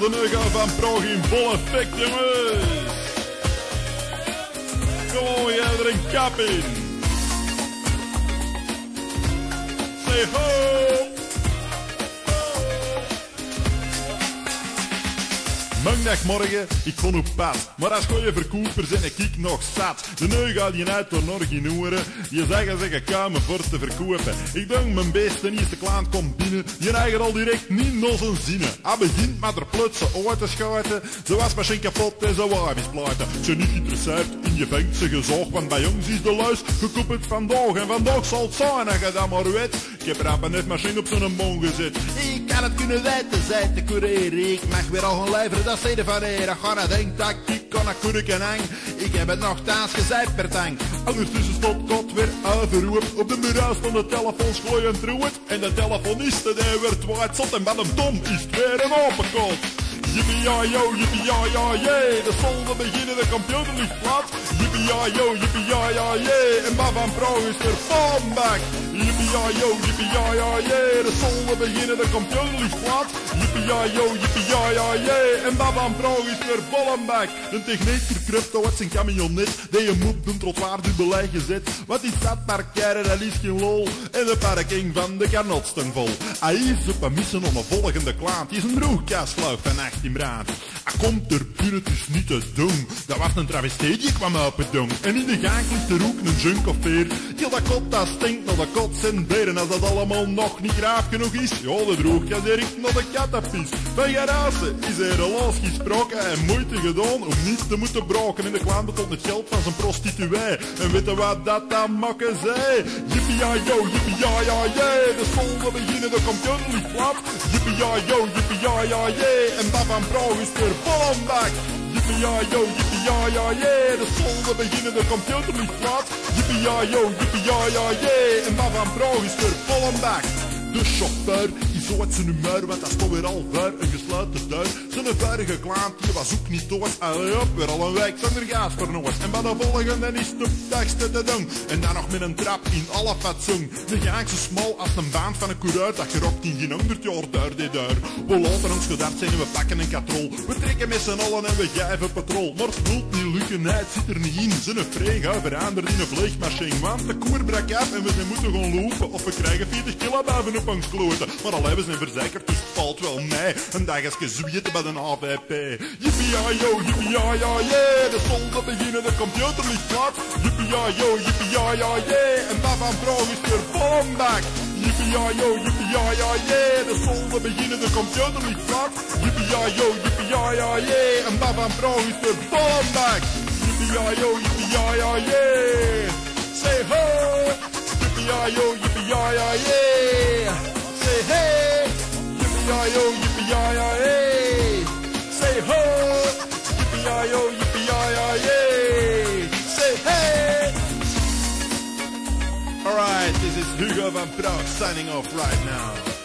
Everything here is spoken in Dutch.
de Hugo van Praag in vol effect, jongens. Gewoon, jij er een kap in. Say ho! Maandagmorgen, ik kon op pad. Maar als goeie verkoper ben ik nog zat. De neu gaat je uit door nog in oren. Je zeggen ze komen voor te verkopen. Ik denk mijn beste eerste klant komt binnen. Je eigen al direct niet nog zijn zinnen. Hij begint met er plutsen uit te schuiten. Ze was machine kapot en ze wou misplaten. Ze niet geïnteresseerd in je vangt ze gezocht. Want bij ons is de luis gekoppeld vandaag. En vandaag zal het zijn dat je dat maar weet. Ik heb rap een machine op zo'n boom gezet. Ik had het kunnen weten, zei de courier. Ik mag weer al gaan leveren. Dat zei de van hier, dat gaat denkt dat ik kan een kurk en hang. Ik heb het nog thuis gezegd per tang. Ondertussen stond God weer overroep. Op de bureau stond de telefoon glooiend roet. En de telefoniste die werd waard zot. En bij hem dom is het weer een open kot. Yippie-ya-yo, yippie-ya-ya-yay. De solden beginnen, de computer ligt plat. Yippie-ya-yo, yippie-ya-ya-yay. En Bab van Praag is weer bombak. Yippie-ya-yo, yippie-ya-ya-yay. De solden beginnen, de computer ligt plat. Yippie-ya-yo, yippie-ya-ya-yay. En Bab van Praag is weer bombak. De techniek verkrupt uit zijn camionet. Die je moet doen trottoir dubbelij gezet. Want die staat parkeren, dat is geen lol. En de parking van de kanotsten vol. Hij is op een missen om een volgende klant. Die is een broekjas flauw vannacht in brand. Hij komt er binnen, het is niet te doen. Dat was een travestie, die kwam op het dong. En in de gang ligt er ook een junk of veer. Heel dat kot, dat stinkt naar de kots en beren. Als dat allemaal nog niet graaf genoeg is. Ja, de droogjas die richt naar de kattenpis. Van garage is er helaas gesproken en moeite gedaan om niet te moeten broken. En de klant betaalt het geld van zijn prostituee. En weet je wat dat dan maken zij? Yippie-ya-yo, yippie-ya-ya-yay. De solden beginnen, de computer ligt plat. Yippie-ya-yo, yippie-ya-ya-yay. En Bab van Praag is weer bombak. Yippie-ya-yo, yippie-ya-ya-yay. De solden beginnen, de computer ligt plat. Yippie-ya-yo, yippie-ya-ya-yay. En Bab van Praag is weer bombak. De chauffeur is zo uit zijn humeur, want dat stond weer al ver een gesloten deur. Zijn vorige klant, die was ook niet dood. Allee op, weer al een week zonder gas vernoord. En bij de volgende is het op dagste te doen. En dan nog met een trap in alle fatsoen. De gang zo smal als een baan van een coureur, dat gerokt in geen 100 jaar deur die deur. We laten ons gedart zijn en we pakken een katrol. We trekken met z'n allen en we geven patrol. Maar het wilt niet lukken, het zit er niet in. Zijn vrega verandert in een vleegmachine. Want de koer brak af en we moeten gaan lopen. Of we krijgen 40 kilo boven op ons kloten. Maar al hebben ze verzekerd, dus het valt wel mee. Een dag is gezwieten bij een AVP. Yippie-ya-yo, yippie-ya-ya-yay. De solden beginnen, de computer ligt plat. Yippie-ya-yo, yippie-ya-ya-yay. En Bab van Praag is weer bombak. Yippie-ya-yo, yippie-ya-ya-yay. De solden beginnen, de computer ligt plat. Yippie-ya-yo, yippie-ya-ya-yay. En Bab van Praag is weer bombak. Yippie-ya-yo, yippie-ya-ya-yay. Say ho! Yippie-ya-yo, yippie-ya-ya-yay. Say hey! Yippie-ya-yo, yippie-ya-ya-yay. Say ho! Yippie-ya-yo, yippie-ya-ya-yay. Say hey! Alright, this is Hugo van Praag signing off right now.